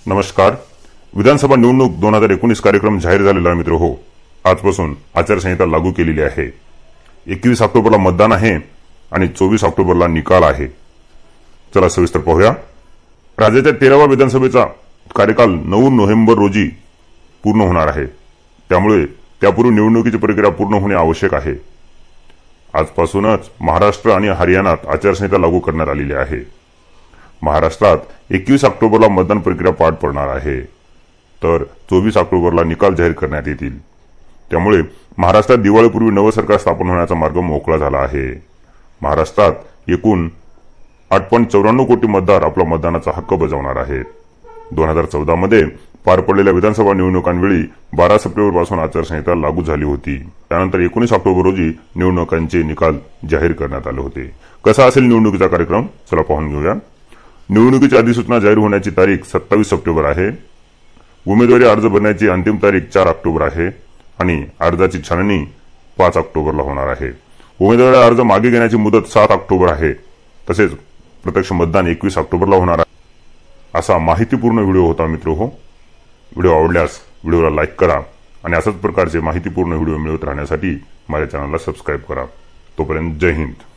नमस्कार. विधानसभा निवडणूक 2019 कार्यक्रम जाहीर झालेला आहे मित्र हो. आजपासून आचारसंहिता लागू केलेली आहे. 21 ऑक्टोबरला मतदान आहे आणि 24 ऑक्टोबरला निकाल आहे. चला सविस्तर पाहूया. राज्याच्या 13व्या विधानसभेचा कार्यकाल 9 नोव्हेंबर रोजी पूर्ण होणार आहे. त्यामुळे त्यापूर्वी निवडणुकीची प्रक्रिया पूर्ण होणे आवश्यक आहे. आजपासूनच महाराष्ट्र आणि हरियाणात आचारसंहिता लागू करण्यात आलेली आहे. महाराष्ट्रात 21 ऑक्टोबरला मतदान प्रक्रिया पार पडणार आहे, तर 24 ऑक्टोबरला निकाल जाहीर करण्यात येतील. त्यामुळे महाराष्ट्रात दिवाळीपूर्वी नवं सरकार स्थापन होण्याचा मार्ग मोकळा झाला आहे. महाराष्ट्रात एकूण 8.94 कोटी मतदार आपला मतदानाचा हक्क बजावणार आहेत. 2014 मध्ये पार पडलेल्या विधानसभा निवडणुकांवेळी 12 सप्टेंबरपासून आचारसंहिता लागू झाली होती. त्यानंतर 19 ऑक्टोबर रोजी निवडणुकांचे निकाल जाहीर करण्यात आले होते. कसा असेल निवडणुकीचा कार्यक्रम, चला पाहून घेऊया. निवडणुकीची अधिसूचना जाहीर होण्याची तारीख 27 सप्टेंबर आहे. उमेदवारी अर्ज भरण्याची अंतिम तारीख 4 ऑक्टोबर आहे आणि अर्जाची छाननी 5 ऑक्टोबरला होणार आहे. उमेदवारी अर्ज मागे घेण्याची मुदत 7 ऑक्टोबर आहे. तसेच प्रत्यक्ष मतदान 21 ऑक्टोबरला होणार आहे. असा माहितीपूर्ण व्हिडिओ होता मित्र हो. व्हिडिओ आवडल्यास व्हिडिओला लाईक करा आणि अशाच प्रकारचे माहितीपूर्ण व्हिडिओ मिळवत राहण्यासाठी माझ्या चॅनलला सबस्क्राईब करा. तोपर्यंत जय हिंद.